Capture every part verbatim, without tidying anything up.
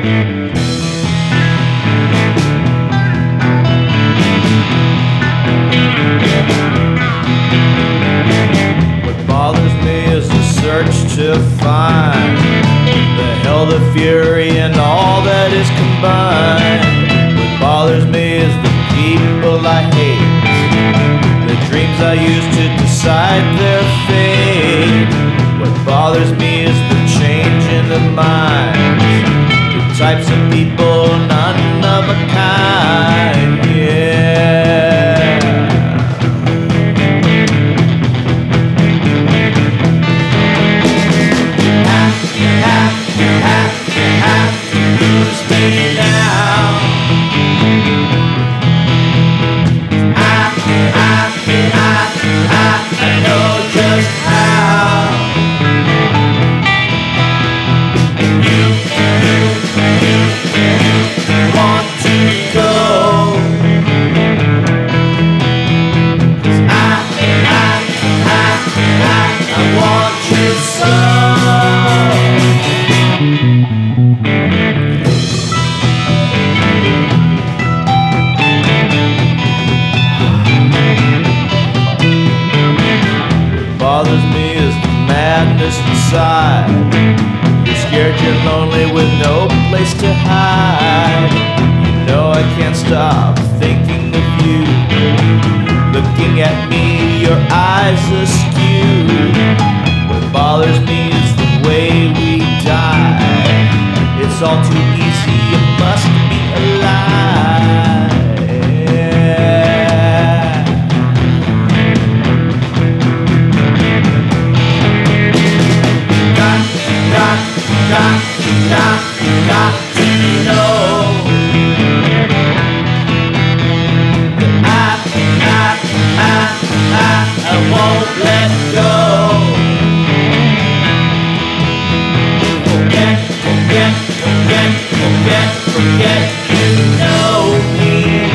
What bothers me is the search to find the hell, the fury, and all that is combined. What bothers me is the people I hate, the dreams I use to decide their fate. What bothers me is the change in the minds, the types of people, none of a kind, yeah. Stay now. I, I, I, I, I know just how. And you, you, you want to go. 'Cause I, I, I, I, I want you so. Bothers me is the madness inside. You're scared, you're lonely with no place to hide. You know I can't stop thinking of you, looking at me, your eyes askew. What bothers me is the way we die. It's all too easy, you must be alive. Got, got, got to know that I, I, I, I, I won't let go. Forget, forget, forget, forget, forget, you know me.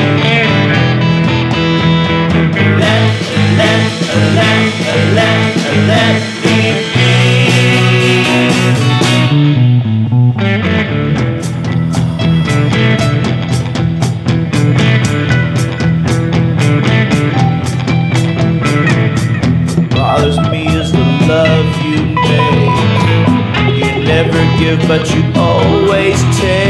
Let, let, let, let, let me be. Bothers me is the love you make. You never give, but you always take.